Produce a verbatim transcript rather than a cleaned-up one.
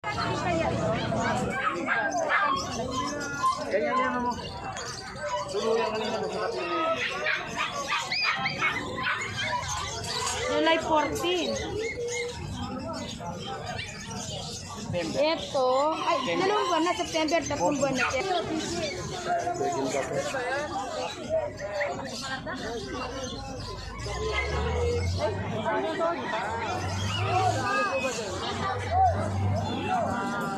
Ganyan yan mo. Tuluyan kanina mo sa July fourteen. Ito, ay, dalawang buwan na, September, tatlong buwan na. Ay, ano to?